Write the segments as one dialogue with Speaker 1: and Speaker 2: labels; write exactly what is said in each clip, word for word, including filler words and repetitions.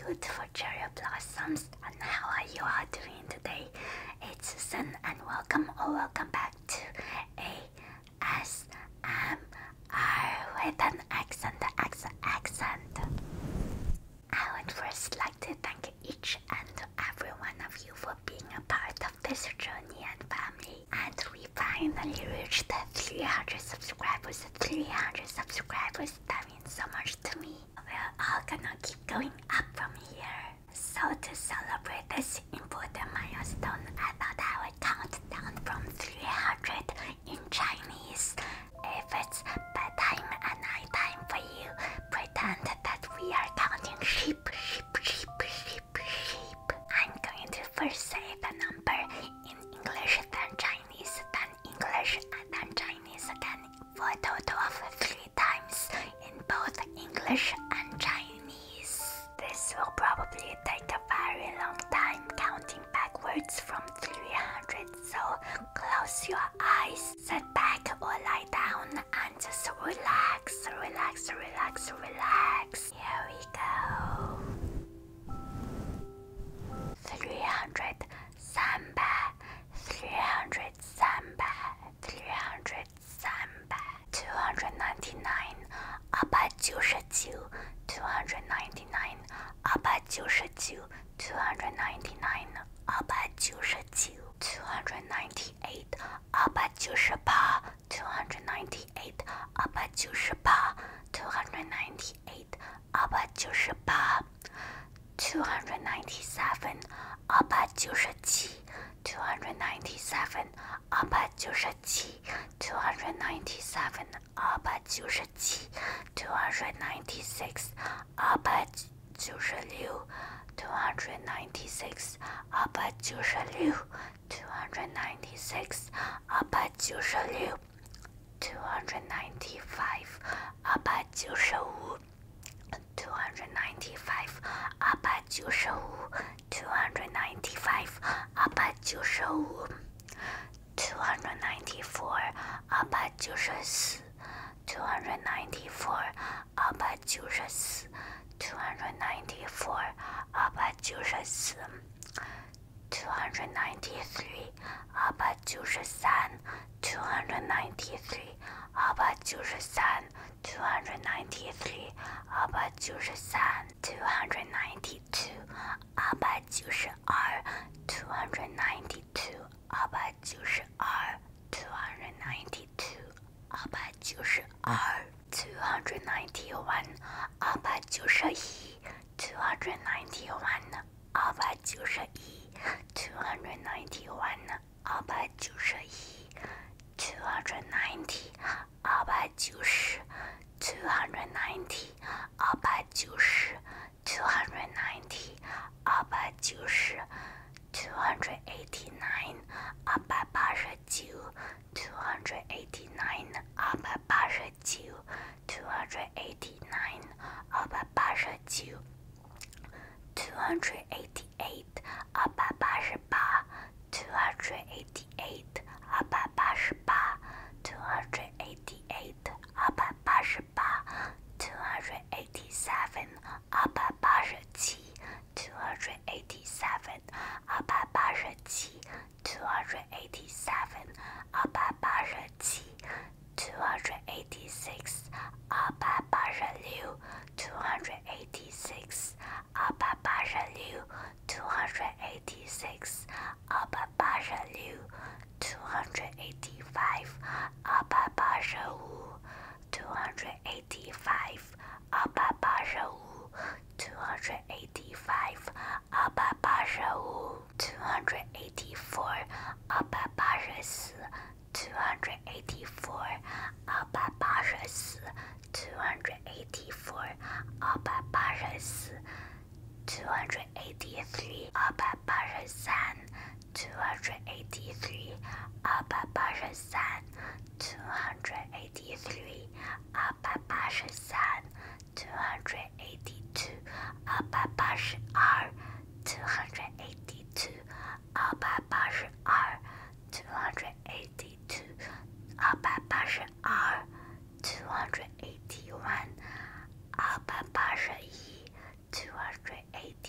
Speaker 1: beautiful cherry blossoms, and how are you all doing today? It's Susan, and welcome or welcome back to A S M R with an accent, accent, accent. I would first like to thank each and every one of you for being a part of this journey and family. And we finally reached three hundred subscribers. three hundred subscribers, that means so much to me. We're all gonna keep going up from here. So to celebrate this important milestone, I thought I would count down from three hundred in Chinese. If it's bedtime and nighttime for you, pretend that we are counting sheep, sheep, sheep, sheep, sheep. I'm going to first say the number in English, then Chinese, then English, and then Chinese again, for a total of three times in both English and Chinese. This will probably take a very long time counting backwards from three hundred, so close your eyes, sit back or lie down and just relax, relax, relax, relax. Here we go. three hundred samba, three hundred samba, three hundred samba. two hundred ninety-nine, 二百九十九 two hundred ninety-nine, 二百九十九 two hundred ninety-nine, 二百九十九 two hundred ninety-eight, 二百九十八 two hundred ninety-eight, 二百九十八 two hundred ninety-eight, 二百九十八 two hundred ninety-seven, 二百九十七 two hundred ninety-seven, 二百九十七 two hundred ninety-seven, 二百九十七 two hundred ninety-six, 二百九十六 two hundred ninety-six, 二百九十六 two hundred ninety-six, 二百九十六 two hundred ninety-five, 二百九十五 two hundred ninety-five, 二百九十五 two hundred ninety-five, 二百九十五 two hundred ninety-four, 二百九十四 two hundred ninety-four, 二百九十四 two hundred ninety-four, 二百九十四 two hundred ninety-three, 二百九十三 two hundred ninety-three, 二百九十三 two hundred ninety-three, 二百九十三 two hundred ninety-two, 二百九十二 two hundred ninety-two, 二百九十二 two hundred ninety-two, 二百九十二 two hundred ninety-one, 二百九十一 two hundred ninety-one, 二百九十一 two hundred ninety-one, 二百九十一 two hundred ninety, 二百九十 two hundred ninety, 二百九十 two hundred ninety, 二百九十 two hundred eighty-nine, 二百八十九 two hundred eighty-nine, 二百八十九 two hundred eighty-nine, 二百八十九 two hundred eighty-eight, 二百八十八 two hundred eighty-eight, 二百八十八 two hundred eighty-eight, 二百八十八 two hundred eighty-seven, 二百八十七 two hundred eighty-seven, 二百八十七 two hundred eighty-seven, 二百八十七 two hundred eighty-six, 二百八十六 two hundred eighty-six, 二百八十六 two hundred eighty-six, 二百八十六 two hundred eighty-five, 二百八十五 two hundred eighty-five, 二百八十五 two hundred eighty-five, 二百八十五 two hundred eighty-four, 二百八十四 two hundred eighty-four, 二百八十四 two hundred eighty-four, 二百八十四 two hundred eighty-three, 二百八十三 two hundred eighty-three, 二百八十三 two hundred eighty-three, 二百八十三 two hundred eighty-two, 二百八十二 two hundred eighty-two, 二百八十二 two hundred eighty-two, 二百八十二 two hundred eighty-one, 二百八十一 two hundred eighty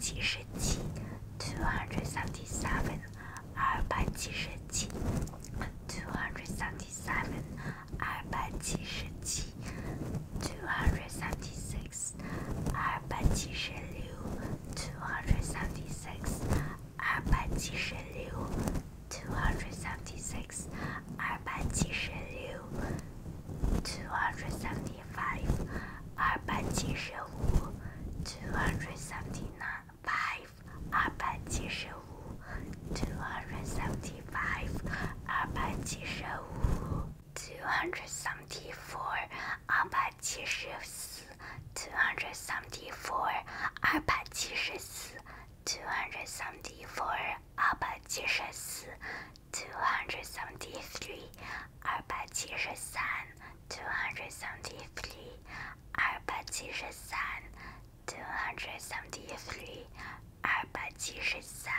Speaker 1: 七十七 two hundred seventy-seven 二百七十七 two hundred seventy-seven 二百七十七 two hundred seventy-six 二百七十六 two hundred seventy-six 二百七十六 two hundred seventy-six 二百七十六 two hundred seventy-five 二百七十五 two hundred seventy-five 二百七十五 two hundred seventy-five 二百七十五 two hundred seventy-four 二百七十四 two hundred seventy-four 二百七十四 two hundred seventy-four 二百七十四 two hundred seventy-three 二百七十三 two hundred seventy-three 二百七十三 two hundred seventy-three 二百七十三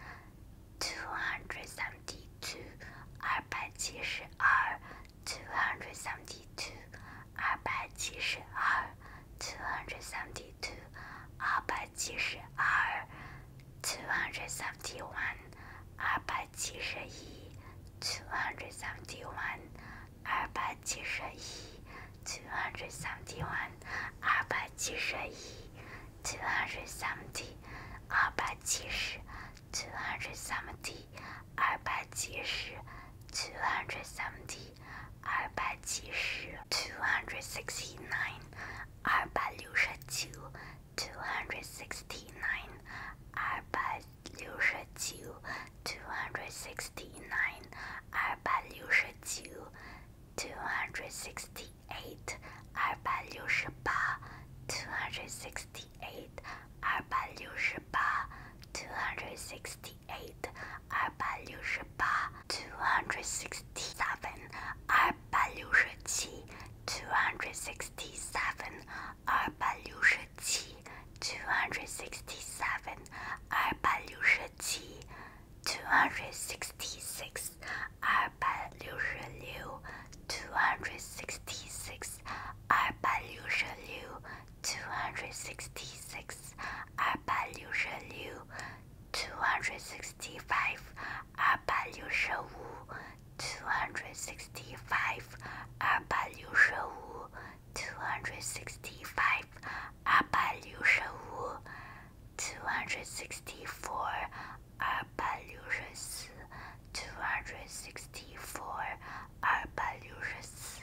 Speaker 1: two hundred seventy-two 二百七十二 two hundred seventy-two 二百七十二 two hundred seventy-two 二百七十二 two hundred seventy-one 二百七十一 two hundred seventy-one 二百七十一 two hundred seventy-one 二百七十一 two hundred seventy 二百七十 two hundred seventy 二百七十 two hundred seventy 二百七十 two hundred sixty-nine 二百六十九 two hundred sixty-nine 二百六十九 two hundred sixty-nine 二百六十九 two hundred sixty-eight 二百六十八 two hundred sixty-eight 二百六十八 two hundred sixty-eight 二百六十八 two hundred sixty-seven 二百六十七 two hundred sixty-seven 二百六十七 two hundred sixty-seven 二百六十七 two hundred sixty-six 二百六十六 two hundred sixty-six 二百六十六 two hundred sixty-six 二百六十六 two hundred sixty-five 二百六十五 two hundred sixty-five 二百六十五 two hundred sixty-five 二百六十五 two hundred sixty-four 二百六十四 two hundred sixty-four 二百六十四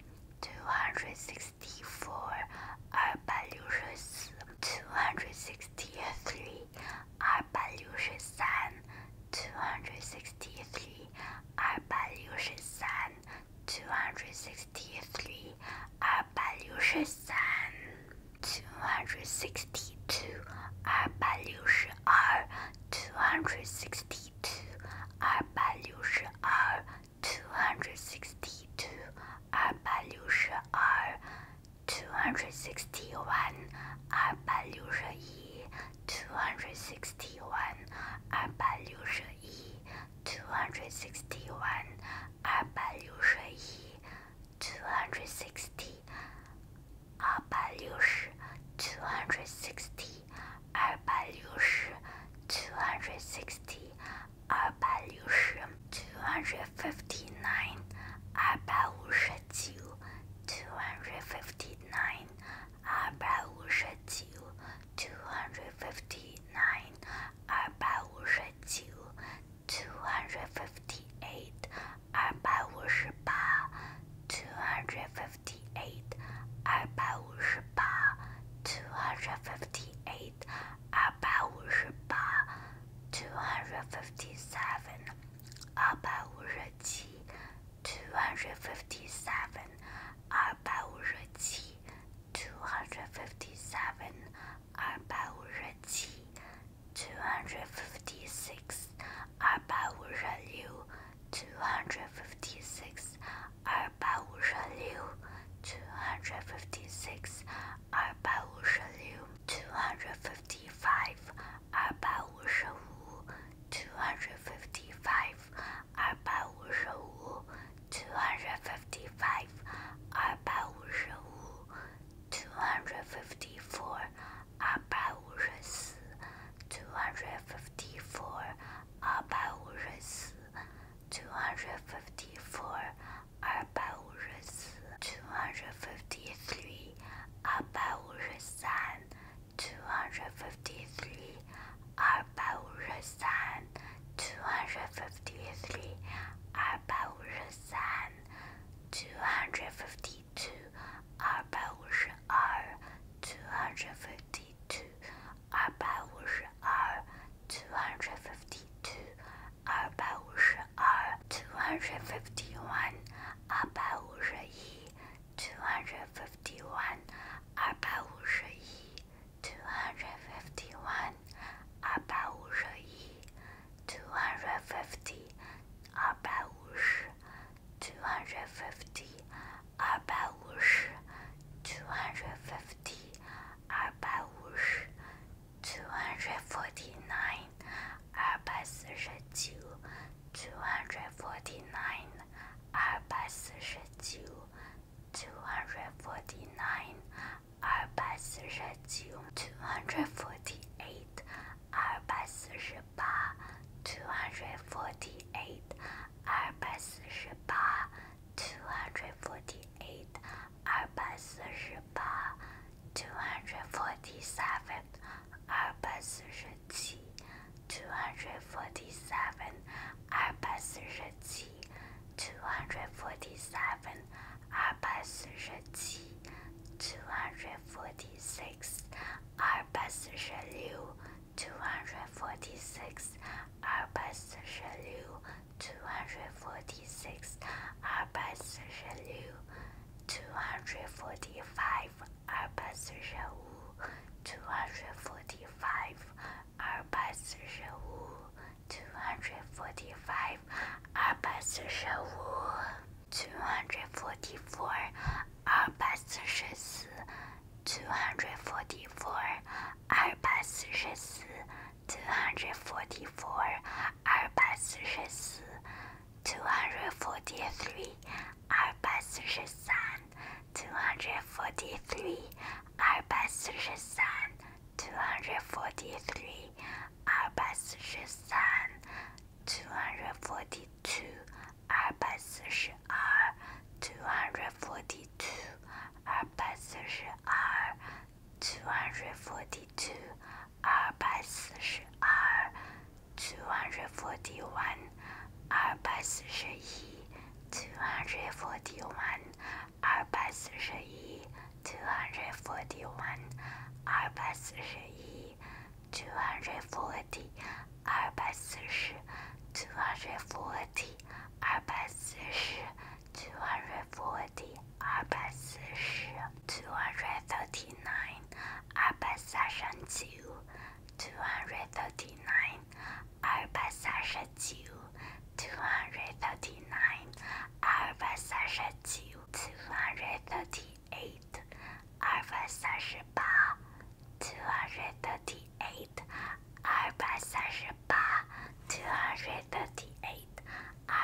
Speaker 1: two hundred sixty-four 二百六十四 two hundred sixty-three 二百六十三 two hundred sixty-three 二百六十三 two hundred sixty-three 二百六十三 two hundred sixty-two 二百六十二 two hundred sixty-two 二百六十二 two hundred sixty-two 二百六十二 two hundred sixty-one 二百六十一 two hundred sixty-one 二百六十一 two hundred sixty-one 二百六十一 two hundred sixty 二百六十 two hundred sixty 二百六十 two hundred sixty 二百六十 two hundred fifty-nine 二百五十九 two hundred fifty-nine 二百五十九 two hundred fifty-nine 二百五十九 two hundred fifty-eight 二百五十八 two hundred fifty forty-three， 二百四十三 ，two hundred forty-two， 二百四十二 ，two hundred forty-two， 二百四十二 ，two hundred forty-two， 二百四十二 ，two hundred forty-one， 二百四十一 ，two hundred forty-one， 二百四十一 ，two hundred forty-one， 二百四十一 ，two hundred forty， 二百四十 ，two hundred forty， 二百四十 ，two hundred forty， 二百四十 ，two hundred thirty-nine， 二百三十九 ，two hundred thirty-nine， 二百三十九 ，two hundred thirty-nine， 二百三十九 ，two hundred thirty-eight， 二百三十八 ，two hundred thirty-eight， 二百三十八 ，two hundred thirty-eight， 二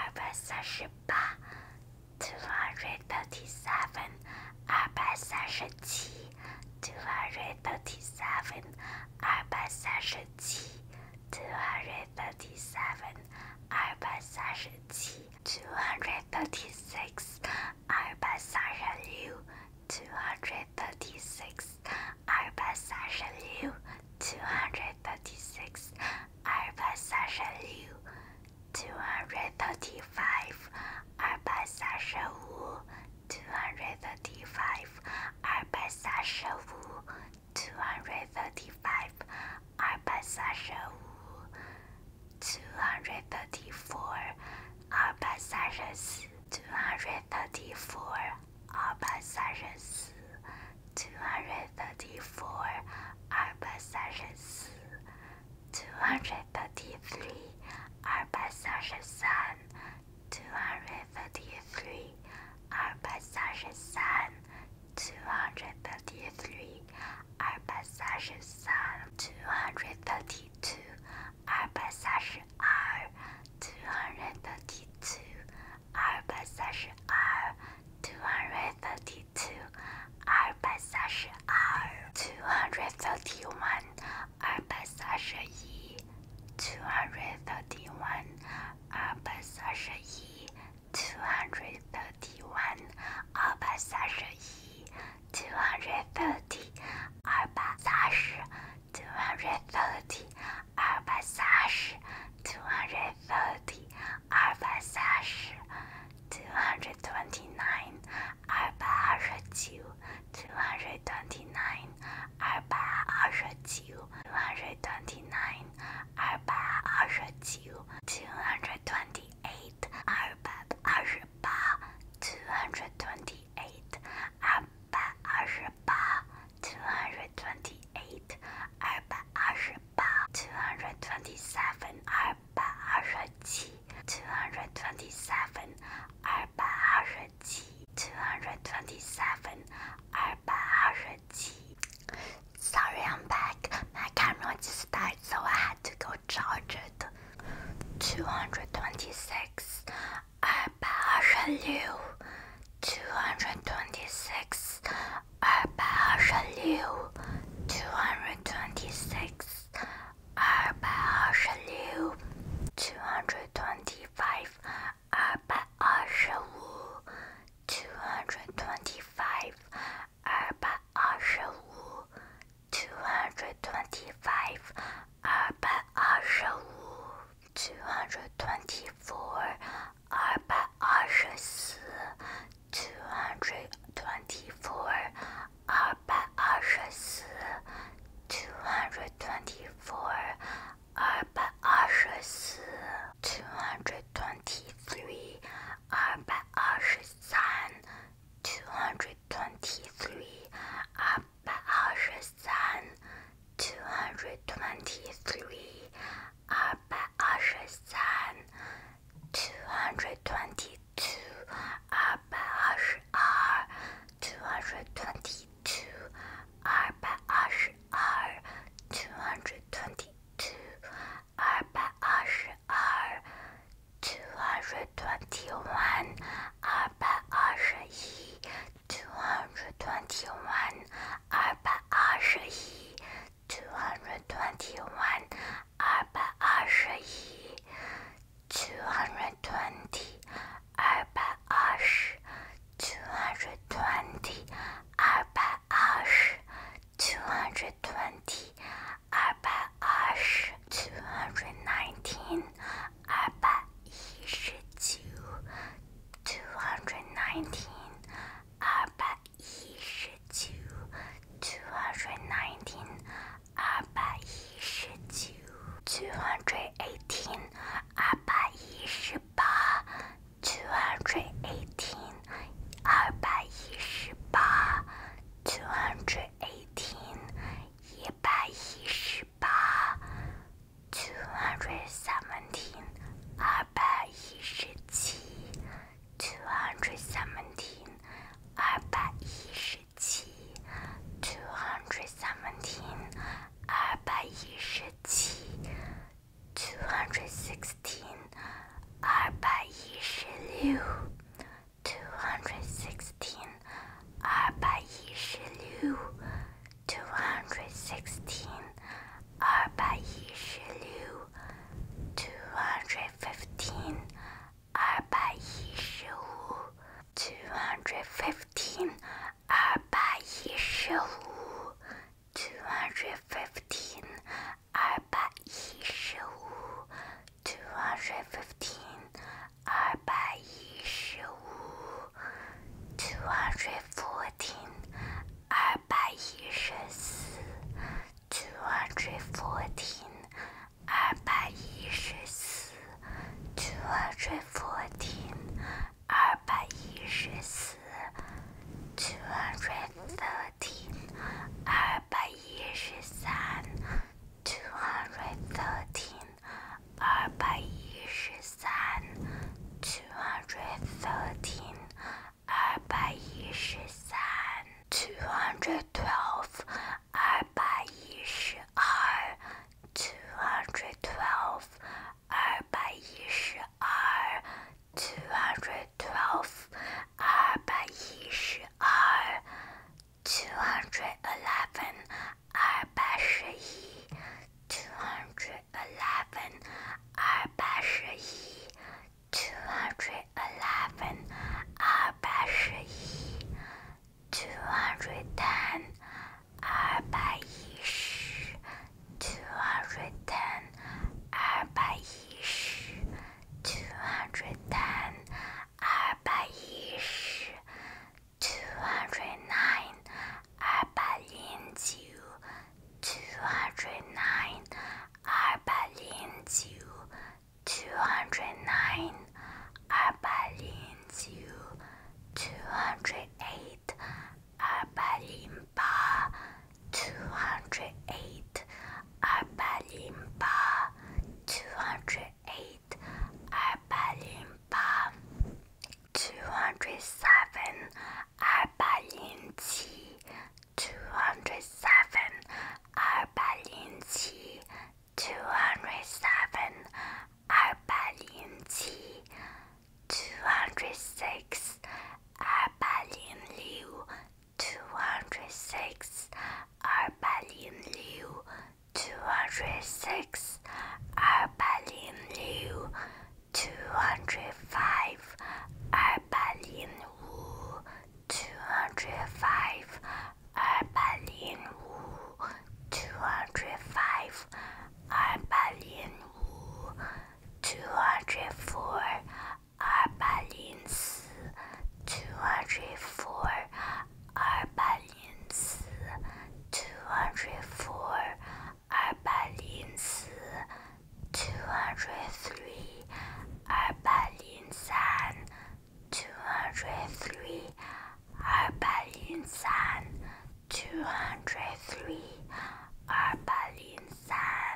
Speaker 1: hundred three， 二百零三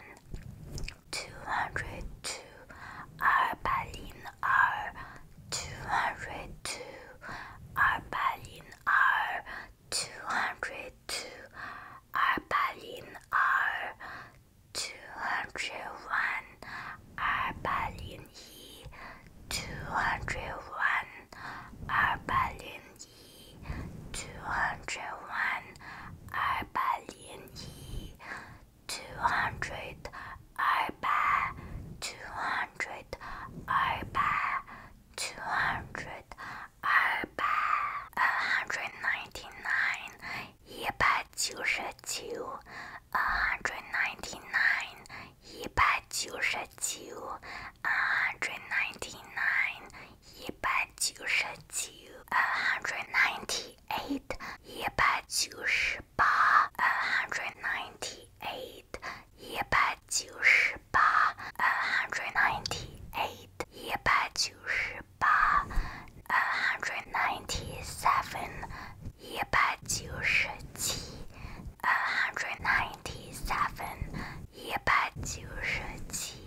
Speaker 1: ，two hundred two， 二百零二 ，two hundred two， 二百零二 ，two hundred two， 二百零二 ，two hundred one， 二百零一 ，two hundred one， 二百零一 ，two hundred one， 二百零一 ，two hundred， 二百 ，two hundred， 二百 ，two hundred， 二百 ，one hundred ninety nine， 一百九十九 ，one hundred ninety nine， 一百九十九 ，one hundred ninety nine， 一百九十九 ，one hundred ninety eight， 一百九十八 ，one hundred ninety eight， 一百九十八 ，one hundred ninety eight， 一百九十八 ，one hundred ninety seven， 一百九十七 ，one hundred ninety seven， 一百九十七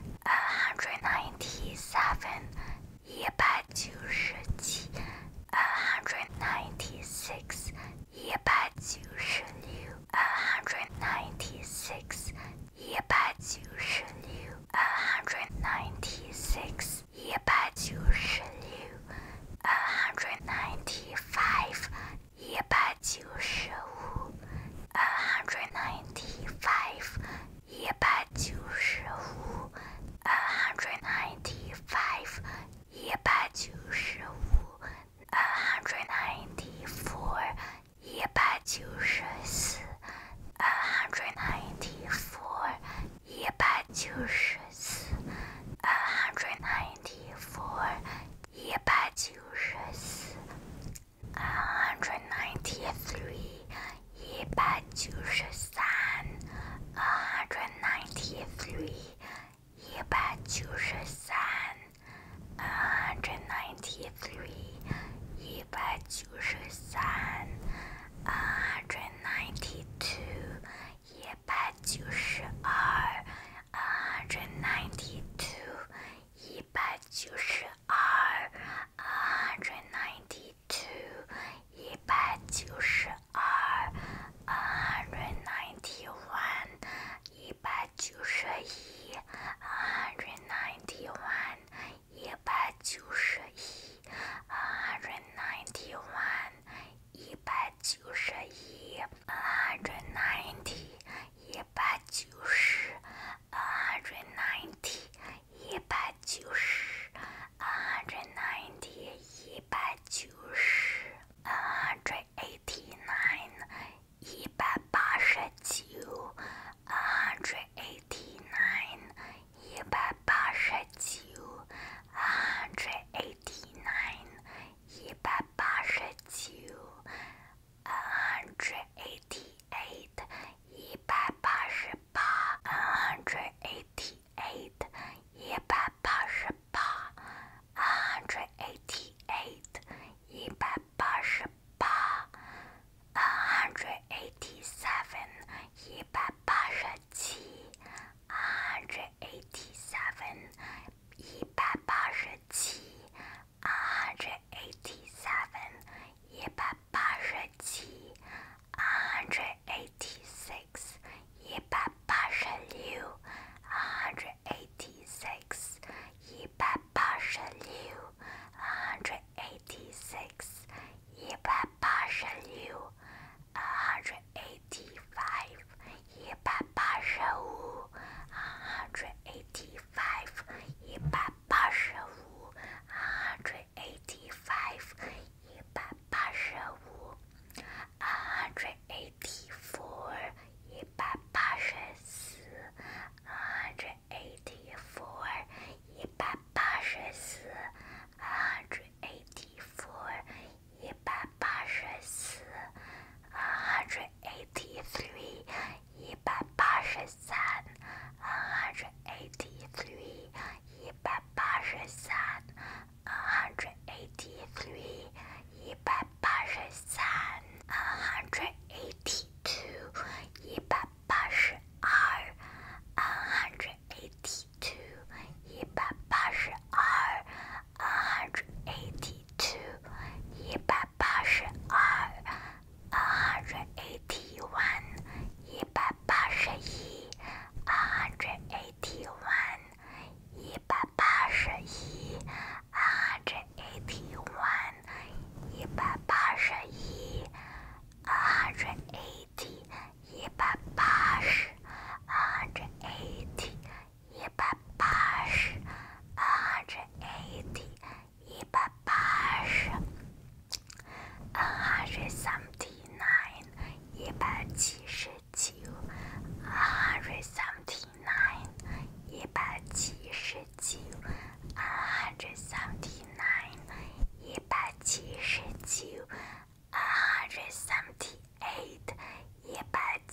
Speaker 1: ，one hundred ninety seven， 一百九十七 ，one hundred ninety six， 一百九十六 ，one hundred ninety six， 一百九十六 ，one hundred ninety six， 一百九十六 ，one hundred ninety five， 一百九十五 ，one hundred ninety five， 一百九十五 ，one hundred ninety five， 一百九十五 ，one hundred ninety four， 一百九十四 ，one hundred ninety four， 一百九十四 ，one hundred ninety four， 一百九十四 ，one hundred ninety three， 一百九十三 ，one hundred ninety three， 一百九十三 ，one hundred ninety three， 一百九十三 ，one hundred ninety two， 一百九十二 ，one hundred ninety two， 一百九十二 ，one hundred ninety two， 一百九十二 ，one hundred ninety one， 一百九十一 ，one hundred ninety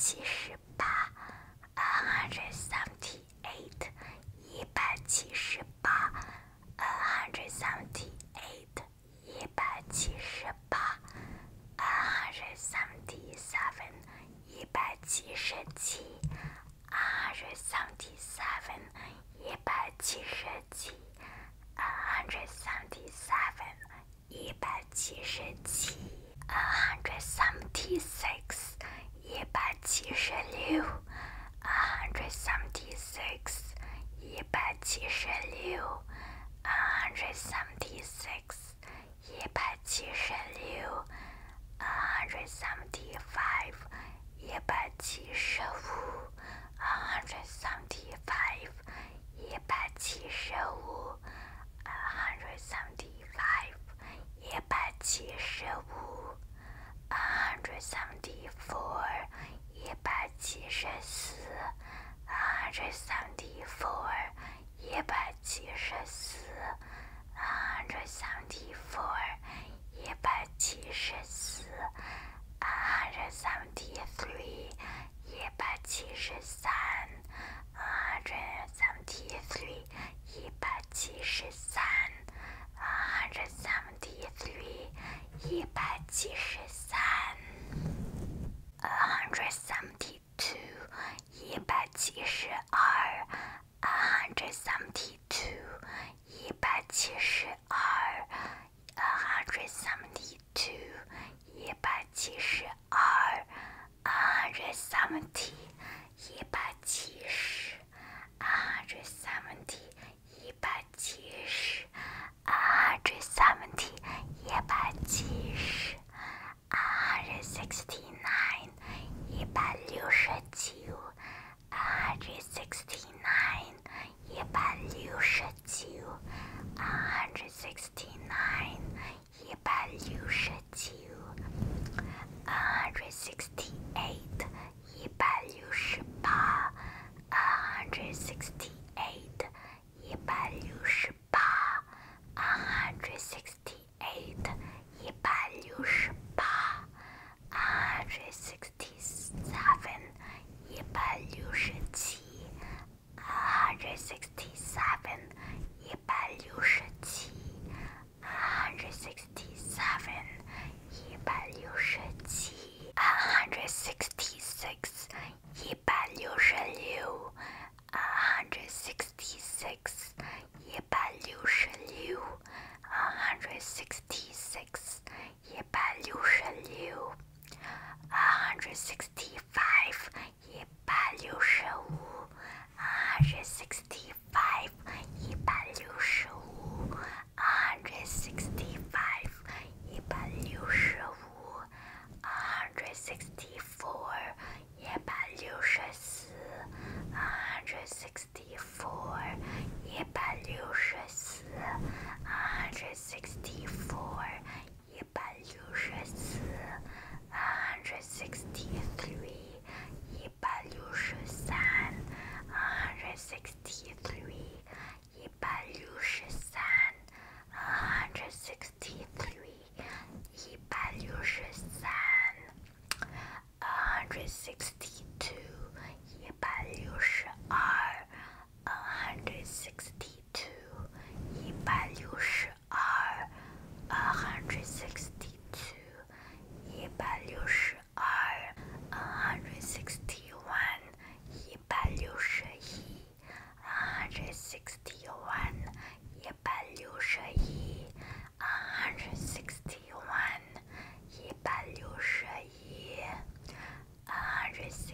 Speaker 1: 七十八 one hundred seventy-eight 一百七十八 one hundred seventy-eight 一百七十八 one hundred seventy-seven 一百七十七 one hundred seventy-seven 一百七十七 one hundred seventy-seven 一百七十七 one hundred seventy-six 一百七十六 one hundred seventy-six 一百七十六 one hundred seventy-six 一百七十六 one hundred seventy-five 一百七十五 one hundred seventy-five 一百七十五 one hundred seventy-five 一百七十五 one hundred seventy-four 一百七十四 one hundred seventy-four 一百七十四 one hundred seventy-four 一百七十四 one hundred seventy-three 一百七十三 one hundred seventy-three 一百七十三 one hundred seventy-three 一百七十三 one hundred seventy-two 一百七十二 one hundred seventy-two 一百七十二 one hundred seventy-two 一百七十二 one hundred seventy 一百七十 one hundred seventy 一百七十 one hundred seventy 一百七十 one hundred sixty-nine 一百六十九 one hundred sixty-nine 一百六十九 one hundred sixty-nine 一百六十九 one hundred sixty-eight 一百六十八 one hundred sixty-eight 一百六十八 one hundred sixty-eight 一百六十八 one hundred sixty-seven 一百六十七 one hundred sixty-seven 一百六十七 one hundred sixty-seven 一百六十七 one hundred sixty-six 一百六十六 one hundred sixty-six 一百六十六 one hundred sixty-six 一百六十六 one hundred sixty-five 一百六十五 one hundred sixty-five 一百六十五 one hundred sixty-five 一百六十五 one hundred sixty-four 一百六十四 one hundred sixty-four 一百六十四 one hundred sixty-four 一百六十四 one hundred sixty-three 一百六十三 one hundred sixty-three 一百六十三 one hundred sixty-three 一百六十三 one hundred sixty-two 一百六十二 one hundred sixty-two 一百六十二 one hundred sixty-two 一百六十二 one hundred sixty-one 一百六十一 one hundred sixty-one 一百六十一 one hundred sixty-one 一百六十一 one hundred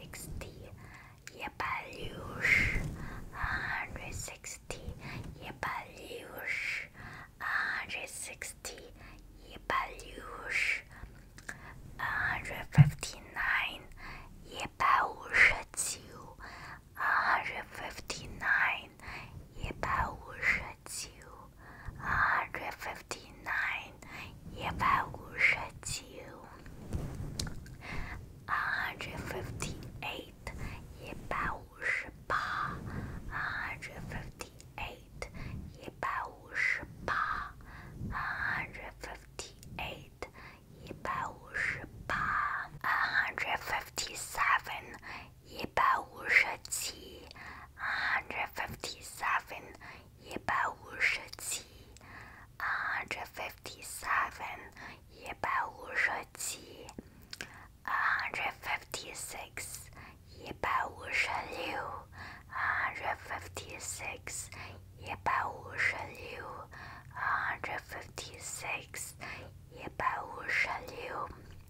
Speaker 1: fifty-seven，一百五十七 one hundred fifty-seven，一百五十七 one hundred fifty-seven，一百五十七 one hundred fifty-six，一百五十六 one hundred fifty-six，一百五十六 one hundred fifty-six，一百五十六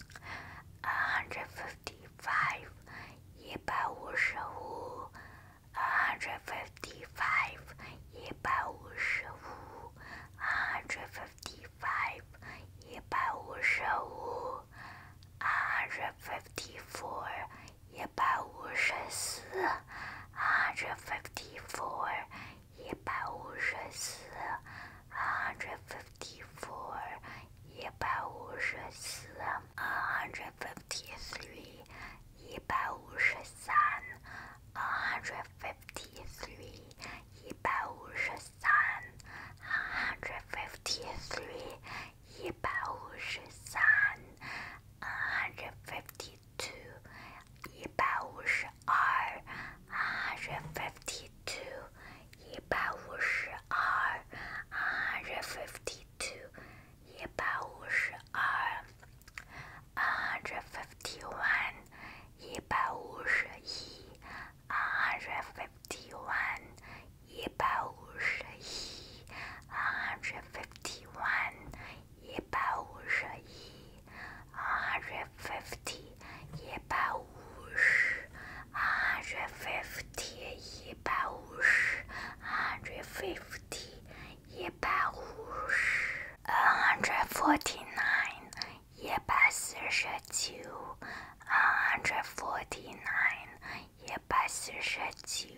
Speaker 1: one hundred fifty-five，一百五十五 one hundred fifty-five，一百五十五 one hundred fifty-five，一百五十五 one hundred fifty-four，一百五十四 one hundred fifty-four，一百五十四 one hundred fifty-four，一百五十四 one hundred fifty-three，一百五十三 one hundred fifty-three，一百五十三 one hundred fifty-three，一百五十三 one hundred fifty-two，一百五十二 one hundred fifty-two，一百五十二 one hundred fifty-two，一百五十二 one hundred fifty-one，一百五十一 one hundred fifty-one，一百五十一 one hundred fifty-one，一百五十一 one hundred fifty，一百五十 one hundred fifty，一百五十 one hundred fifty，一百五十 one hundred forty-nine，一百四十九 one hundred forty-nine，一百四十九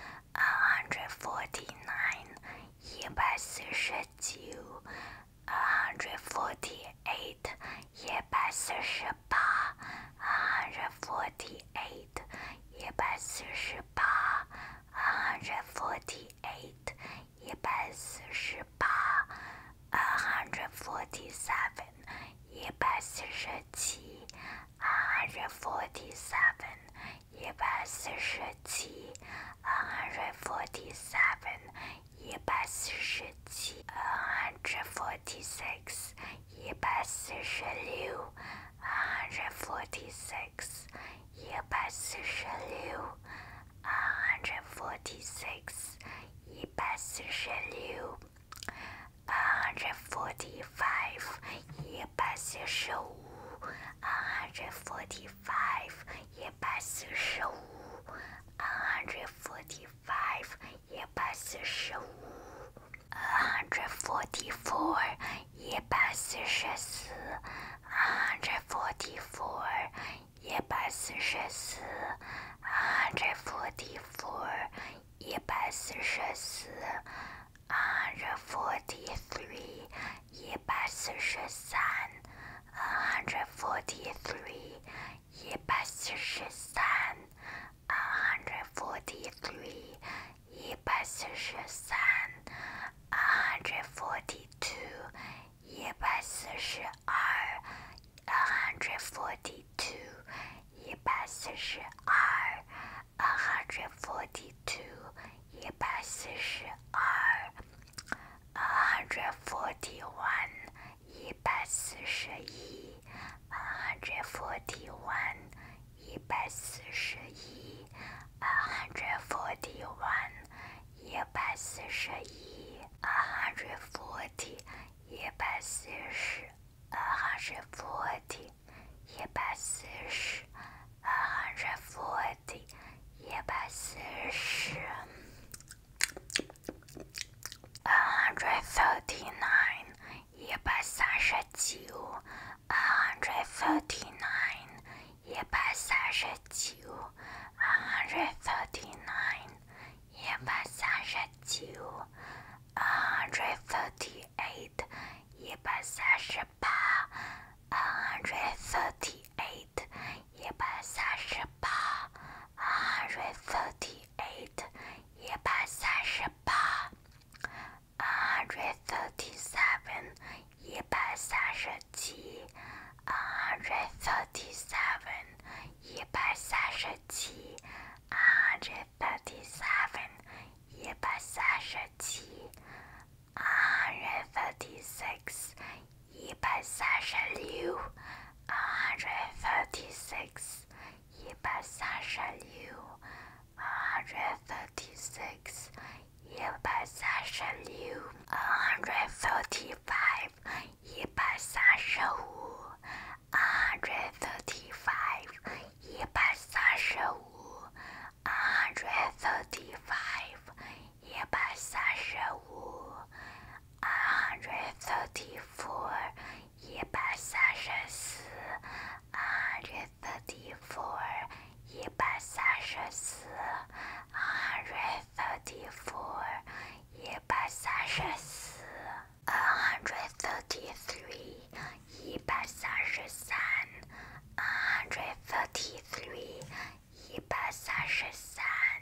Speaker 1: one hundred forty-nine，一百四十九 one hundred forty-eight，一百四十八 one hundred forty-eight，一百四十八 one hundred forty-eight，一百四十八 one hundred forty-seven，一百四十七 one hundred forty-seven，一百四十七 one hundred forty-seven，一百四十七 one hundred forty-six，一百四十六 one hundred forty-six，一百四十六 one hundred forty-six，一百四十六 one hundred forty-five，一百四十五 one hundred forty-five，一百四十五 one hundred forty-five，一百四十五 one hundred forty-four，一百四十四 one hundred forty-four，一百四十四 one hundred forty-four，一百四十四 one hundred forty-three，一百四十三 one hundred forty-three，一百四十三 one hundred forty-three，一百四十三 one hundred forty-two，一百四十二 one hundred forty-two，一百四十二 one hundred forty-two，一百四十二 one hundred forty-one，一百四十一 one hundred forty-one，一百四十一 one hundred forty-one，一百四十一 one hundred forty，一百四十 one hundred forty，一百四十 one hundred forty，一百四十 one hundred thirty-nine，一百三十九 one hundred thirty-nine，一百三十九 one hundred thirty-nine，一百三十九 one hundred thirty-eight，一百三十八 one hundred thirty-eight，一十四 one hundred thirty-four 一百三十四 one hundred thirty-three 一百三十三 one hundred thirty-three 一百三十三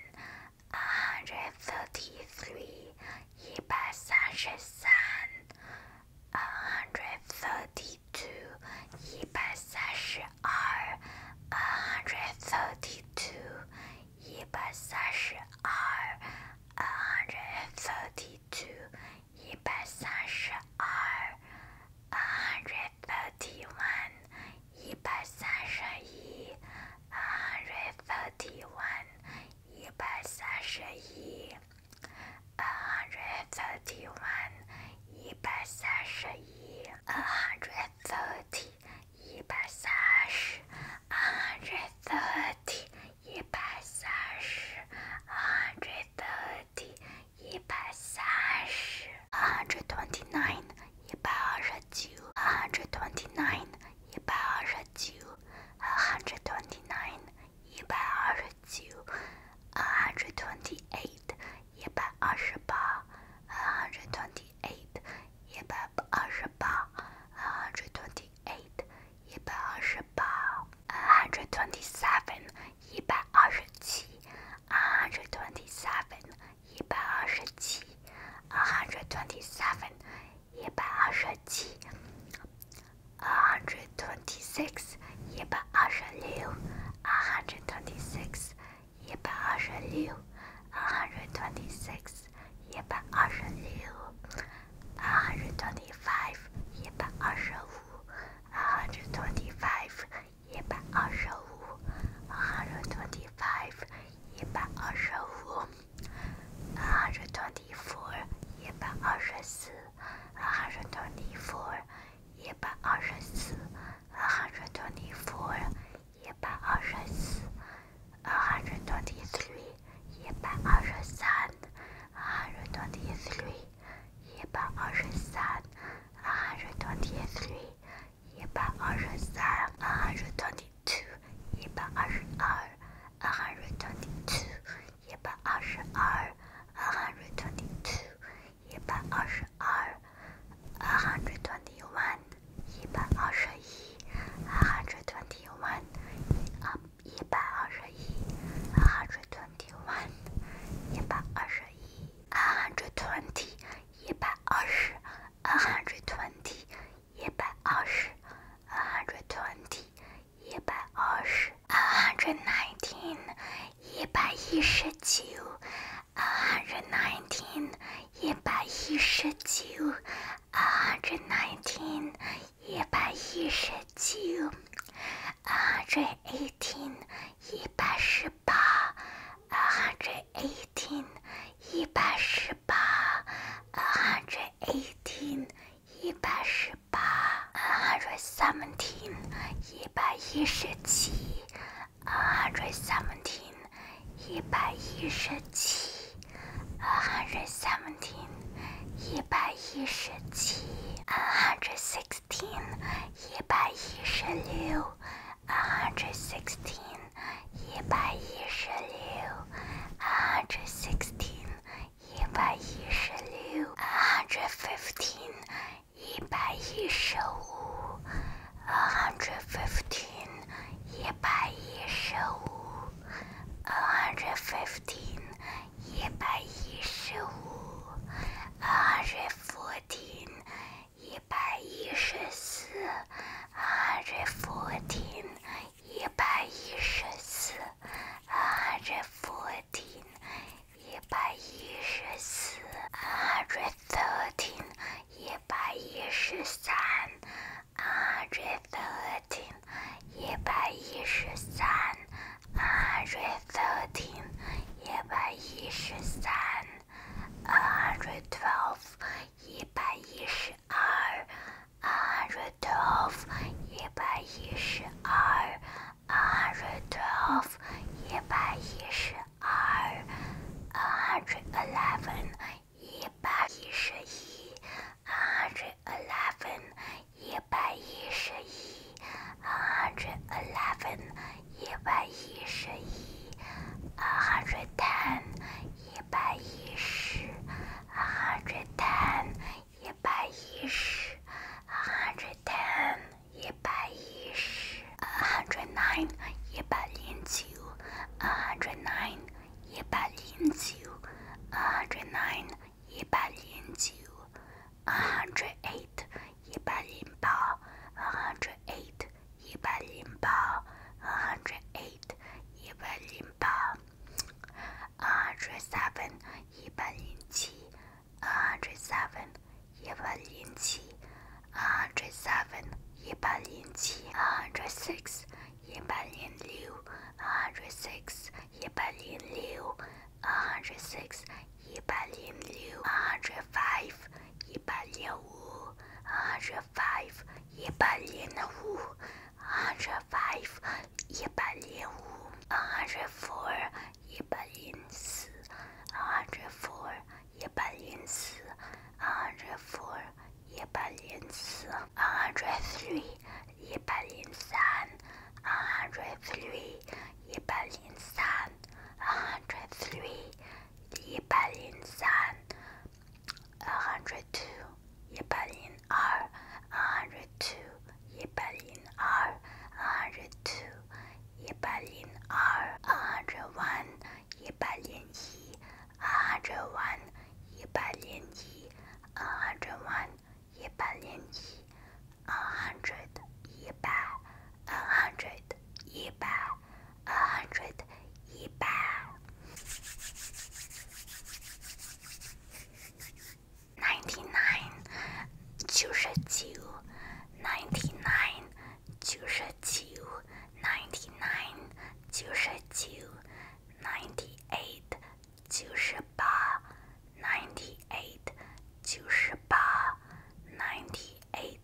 Speaker 1: one hundred thirty-three 一百三十三 one hundred thirty-two 一百三十二 one hundred thirty-two 一百三十二 one hundred thirty-two 一百三十二 one hundred thirty-one 一百三十一 one hundred thirty-one 一百三十一 one hundred thirty-one 一百三十一 one hundred thirty 一百三十 one hundred thirty 一百三十 one hundred thirty 一百三十 one hundred twenty-nine 一百二十九 one hundred twenty-nine 一百二十九 one hundred twenty-nine 一百二十九 one hundred twenty-eight 一百二十八 one hundred twenty-eight 一百二十八 one hundred twenty-eight 一百二十八 one hundred twenty-seven 一百二十七 one hundred twenty-seven 一百二十七 one hundred twenty-seven 一百二十七 one hundred twenty-six 一百二十六 one hundred twenty-six 一百二十六 one hundred twenty-six 一百二十六 one hundred twenty-five 一百二十五 one hundred twenty-five 一百二十五 one hundred twenty-five 一百二十五 one hundred twenty-four 一百二十四 one hundred twenty-four 一百二十四 one hundred twenty-four 一百二十四 one hundred twenty-three 一百二十三 one hundred twenty-three 一百二十三 one hundred twenty-three 一百二十三 one hundred twenty-two 一百二十二 one hundred twenty-two 一百二十二 one hundred twenty-two 一百二十二 one hundred twenty-one 一百二十一 one hundred twenty-one 一百二十一 one hundred twenty-one 一百二十一 one hundred twenty 一百二十 one hundred twenty 一百二十 one hundred twenty 一百二十 one hundred nineteen 一百一十九 one hundred nineteen 一百一十九 one hundred nineteen 一百一十九 one hundred eighteen 一百十八 one hundred eighteen 一百十八 one hundred eighteen 一百十八 one hundred seventeen 一百一十七 one hundred seventeen 一百一十七 one hundred seventeen 一百一十七 one hundred sixteen 一百一十六 one hundred sixteen 一百零九 one hundred nine 一百零九 one hundred nine 一百零九 one hundred eight 一百零八 one hundred eight 一百零八 one hundred eight 一百零八 one hundred seven 一百零七 one hundred seven 一百零七 one hundred seven 一百零七 one hundred six 一百零六 one hundred six 一百零六 one hundred six 一百零六 one hundred five 一百零五 one hundred five 一百零五 one hundred five 一百零五 one hundred four 一百零四 one hundred four 一百零四 one hundred four 一百零四 one hundred three 一百零三 one hundred three 一百零三 one hundred three 一百零三 one hundred two 一百零二 one hundred two 一百零二 one hundred two 一百零二 one hundred one 一百零一 one hundred one 一百零一 one hundred one 一百零一 one hundred 一百 one hundred 一百 one hundred 一百 ninety nine 九十九 ninety nine 九十九 ninety nine 九十九 ninety eight 九十八 ninety eight 九十八 ninety eight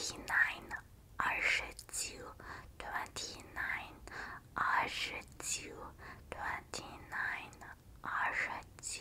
Speaker 1: twenty-nine, 二十九 twenty-nine, 二十九 twenty-nine, 二十九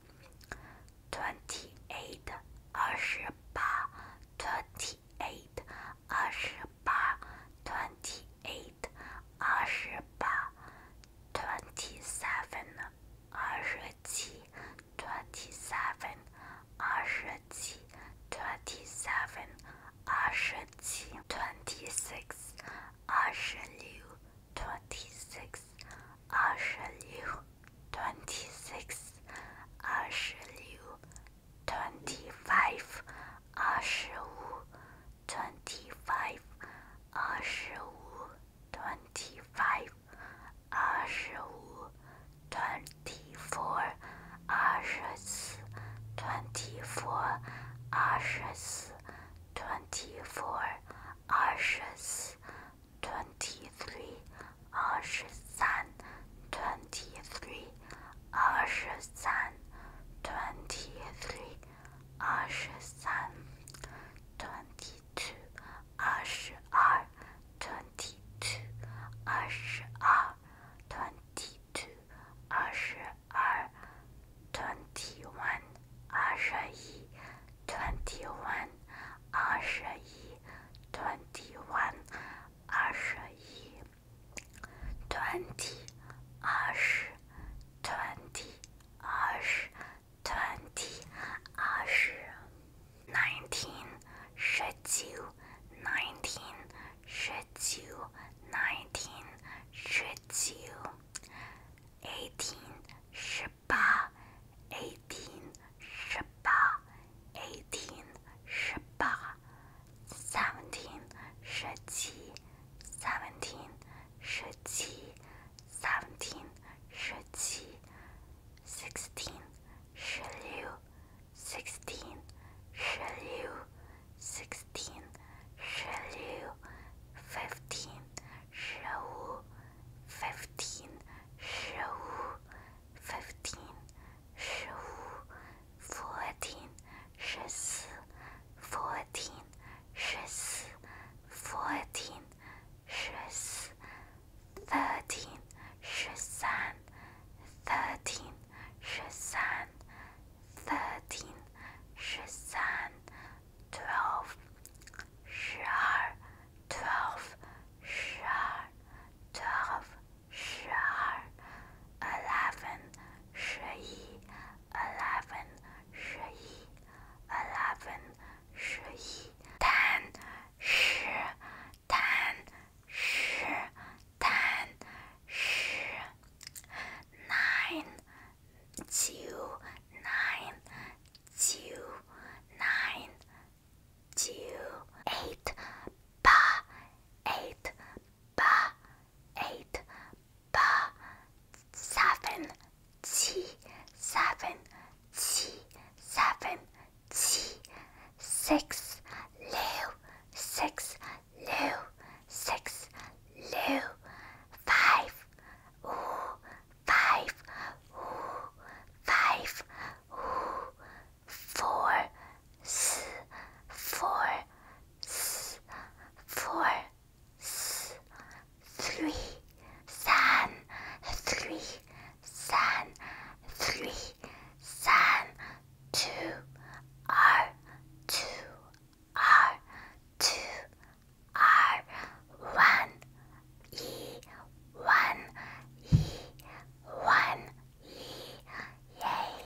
Speaker 1: twenty-eight, 二十八 twenty-eight, 二十八 twenty-eight, 二十八 twenty-seven, 二十七 twenty-seven, 二十七 twenty-seven, 二十七 twenty-six, 二十六 twenty-six, 二十六 twenty-six, 二十六 twenty-five, 二十五 twenty-five, 二十五 twenty-five, 二十五 twenty-four, 二十四 twenty-four, 二十四 twenty-four, 二十四 twenty-three, 二十三 twenty-three, 二十三 twenty-three, 二十三 twenty-two, 二十二 twenty-two, 二十二 twenty-two, 二十二 twenty-one, 二十一 twenty-one, 二十一 twenty-one, 二十一 twenty, 二十 twenty, 二十 twenty, 二十 nineteen, 十九 nineteen, 十九 nineteen, 十九 eighteen, 十八 eighteen, 十八 eighteen, 十八 seventeen, 十七 seventeen, 十七 seventeen, 十七 sixteen, 十六 sixteen, 十六 sixteen, 十六 fifteen, 十五 fifteen, 十五 fifteen, 十五 fourteen, 十四 fourteen, 十四 fourteen, 十四 thirteen, 十三 thirteen, 十三 thirteen, 十三 twelve, 十二 twelve, 十二 twelve, 十二 eleven, 十一 eleven, 十一 eleven, 十一 ten, 十 ten, 十 ten, 十 nine, 九 nine, 九 nine, 九 eight, 八 eight, 八 eight, 八 seven, 七 seven, 七 seven, 七 six, 六 six, 六 six, 六 five, 五 five, 五 five, 五 four, 四 four, 四 four, 四 three, 三 three, 三 three, 三 two, 二 two, 二 two, 二 one, 一 one, 一 one, 一 yay.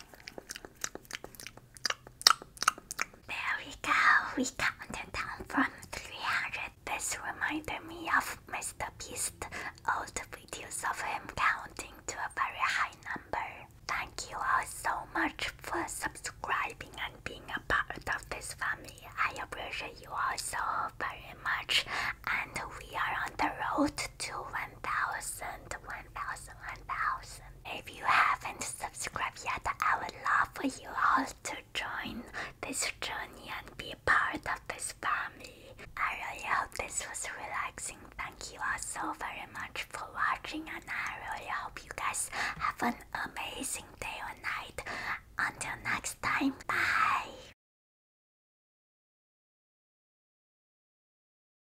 Speaker 1: There we go. We counted down from three hundred. This reminded me of Mister Beast's old videos of him counting to a very high number. Thank you all so much for subscribing and being a part of this family. I appreciate you all so very much. And we are on the road to one thousand, one thousand, one thousand. If you haven't subscribed yet, I would love for you all to join this journey and be a part of this family. I really hope this was relaxing. Thank you all so very much for watching, and I really hope you guys have an amazing day or night. Until next time, bye!